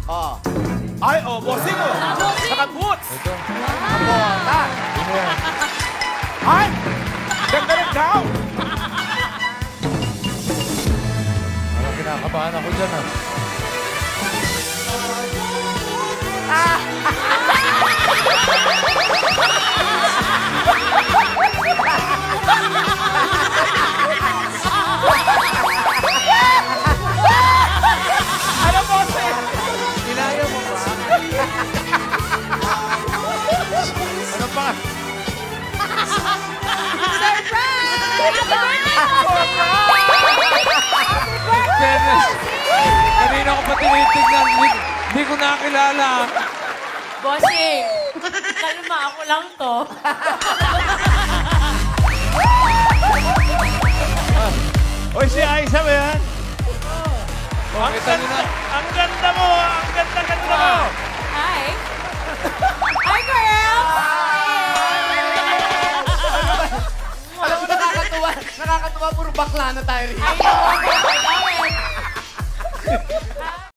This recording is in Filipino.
Oh. Ay, oh, bossing mo. Saka boots. Ito. Bota. Ano yan? Ay, ganda ng gown. Parang kinakabahan ako dyan, ah. Ano, bossing? Kinaya mo ba? Ano pa? Fairness. Kanina ko pa tinitignan. Hindi ko nakakilala. Bossing, kalma, ako lang to. Oy, si Aiza ba yan? Oh, kita nyo na. Ang ganda mo, ang ganda-ganda mo. Hi. Hi, girl! Alam mo, nakakatuwa. Nakakatuwa, puro bakla na tayo rin. I know, I love it.